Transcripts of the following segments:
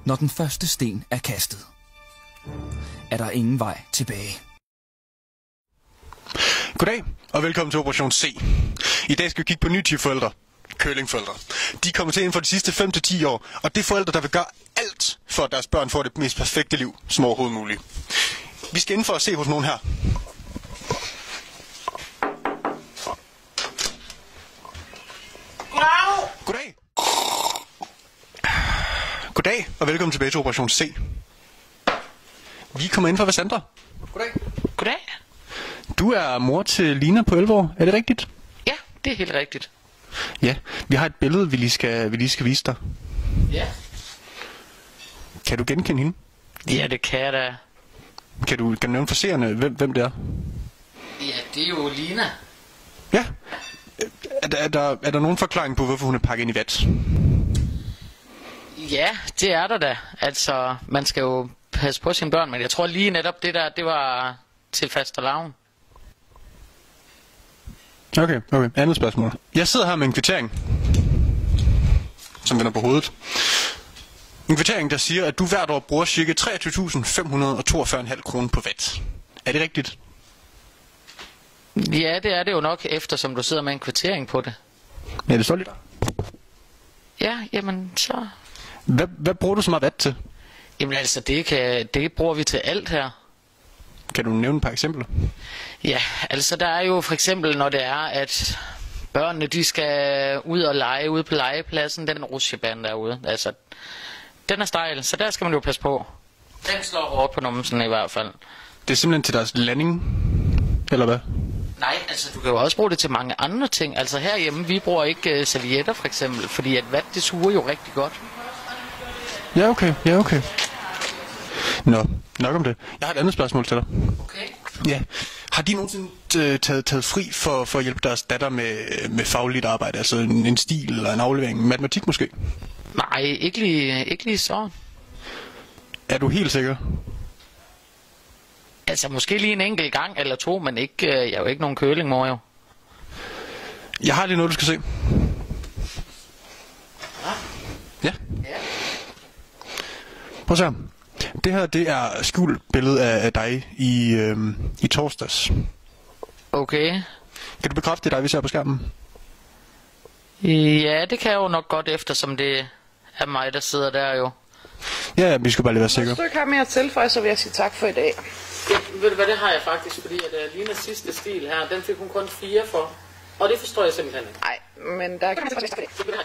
Når den første sten er kastet, er der ingen vej tilbage. Goddag, og velkommen til Operation C. I dag skal vi kigge på nye type forældre. Curlingforældre. De kommer til inden for de sidste 5 til 10 år, og det er forældre, der vil gøre alt for, at deres børn får det mest perfekte liv, som overhovedet muligt. Vi skal inden for at se hos nogen her. Goddag. Goddag, og velkommen tilbage til Operation C. Vi kommer ind for Vassandra. Goddag. Goddag. Du er mor til Lina på 11 år, er det rigtigt? Ja, det er helt rigtigt. Ja, vi har et billede, vi lige skal vise dig. Ja. Kan du genkende hende? Ja, det kan jeg da. Kan du nævne for seerne, hvem det er? Ja, det er jo Lina. Ja. Er der nogen forklaring på, hvorfor hun er pakket ind i vat? Ja, det er der da. Altså, man skal jo passe på sine børn, men jeg tror lige netop det der, det var til fastelavn. Okay. Andet spørgsmål. Jeg sidder her med en kvittering, som vender på hovedet. En kvittering, der siger, at du hvert år bruger ca. 23.542,5 kroner på vat. Er det rigtigt? Ja, det er det jo nok, eftersom du sidder med en kvittering på det. Ja, det står lidt. Ja, jamen så... Hvad bruger du så meget vat til? Jamen altså, det bruger vi til alt her. Kan du nævne et par eksempler? Ja, altså der er jo for eksempel, når det er, at børnene de skal ud og lege ude på legepladsen, den rutsjebane derude. Altså, den er stejl, så der skal man jo passe på. Den slår hårdt på numsen i hvert fald. Det er simpelthen til deres landing, eller hvad? Nej, altså du kan jo også bruge det til mange andre ting. Altså herhjemme, vi bruger ikke servietter for eksempel, fordi at vand det suger jo rigtig godt. Ja, okay. Nå, nok om det. Jeg har et andet spørgsmål til dig. Okay. Ja. Har de nogensinde taget fri for at hjælpe deres datter med fagligt arbejde? Altså en stil eller en aflevering? Matematik måske? Nej, ikke lige så. Er du helt sikker? Altså måske lige en enkelt gang eller to, men ikke, jeg er jo ikke nogen curlingmor jo. Jeg har lige noget, du skal se. Ja. Prøv at se her. Det her, det er skjult billede af dig i torsdags. Okay. Kan du bekræfte det dig, vi ser på skærmen? Ja, det kan jeg jo nok godt, eftersom det er mig, der sidder der jo. Ja, vi skal bare lige være sikre. Hvis du ikke har mere at tilføje, så vil jeg sige tak for i dag. Ja, ved du hvad, det har jeg faktisk, fordi at Linas sidste stil her, den fik hun kun 4 for. Og det forstår jeg simpelthen ikke. Nej, men der kan man det.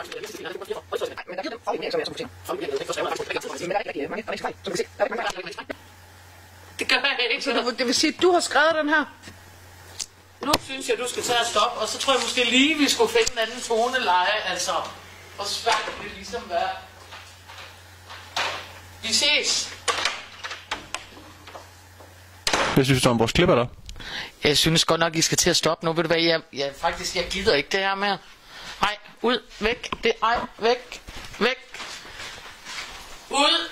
Det gør jeg ikke. Så det vil sige, at du har skrevet den her? Nu synes jeg, du skal tage og stoppe, og så tror jeg måske lige, vi skulle finde en anden toneleje, altså. Og svært det ligesom være. Vi ses. Jeg synes, du har en vores klipper der. Jeg synes godt nok, I skal til at stoppe nu. Ved du hvad, jeg gider ikke det her mere. Nej, ud, væk, væk. Ud.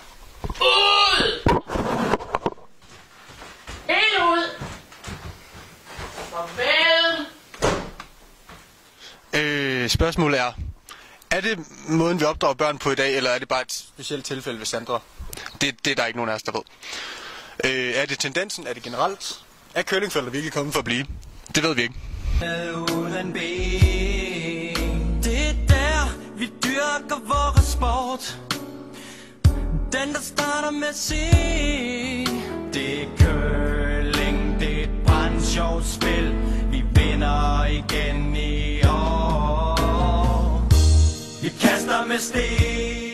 Helt ud. Farvel. Spørgsmålet er det måden, vi opdrager børn på i dag, eller er det bare et specielt tilfælde ved Sandra? Det er der ikke nogen af os, der ved. Er det tendensen? Er det generelt? Er curlingforældre virkelig kommet for at blive? Det ved vi ikke. Uden ben. Det er der, vi dyrker vores sport. Den, der starter med C. Det er curling, det er et brandsjovt spil. Vi vinder igen i år. Vi kaster med sten.